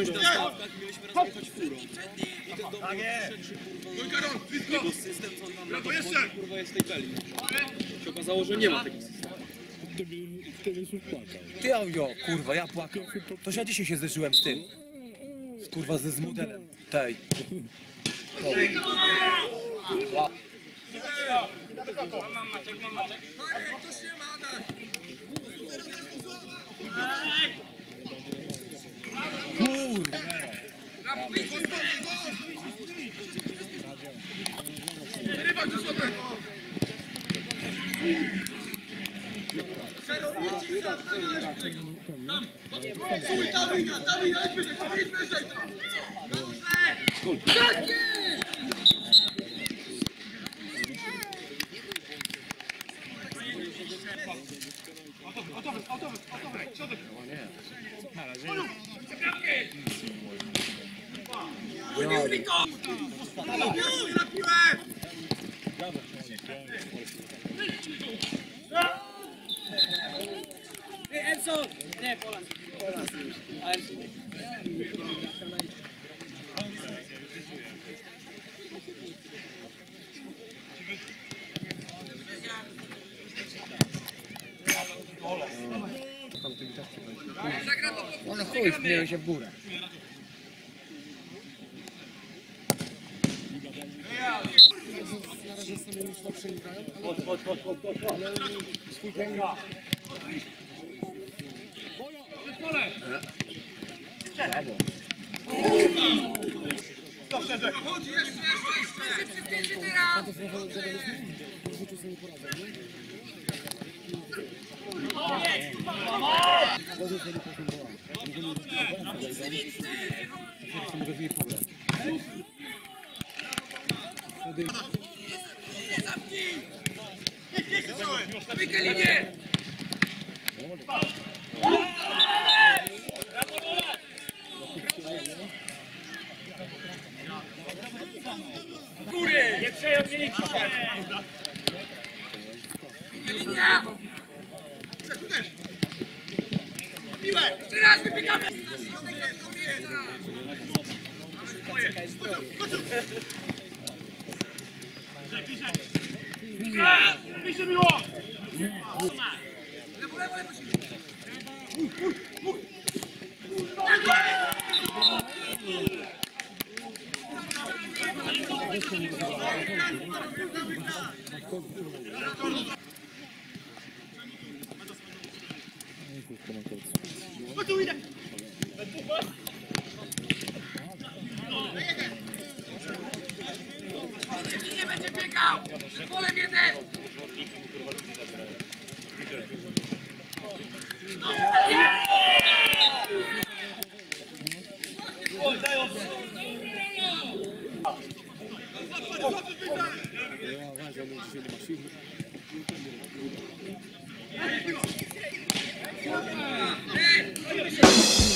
wziąć na stawkach i mieliśmy raz jechać furą. I ten dom jego system, co on nam na to wchodzi, kurwa, jest w tej beli. Się okazało, że nie ma takiego systemu. Ty, kurwa, ja płakam. Toż ja dzisiaj się zderzyłem z tym. Kurwa, z modelem. Tej. Edson! Nie, Polan. One chuj, wpływają się w górę. Na razie sami już dobrze nie grają, ale swój ten gra. Nie przejął się nikt. Teraz wybiegamy! Pisze miło! Nie będzie biegał! Polem jeden! Ja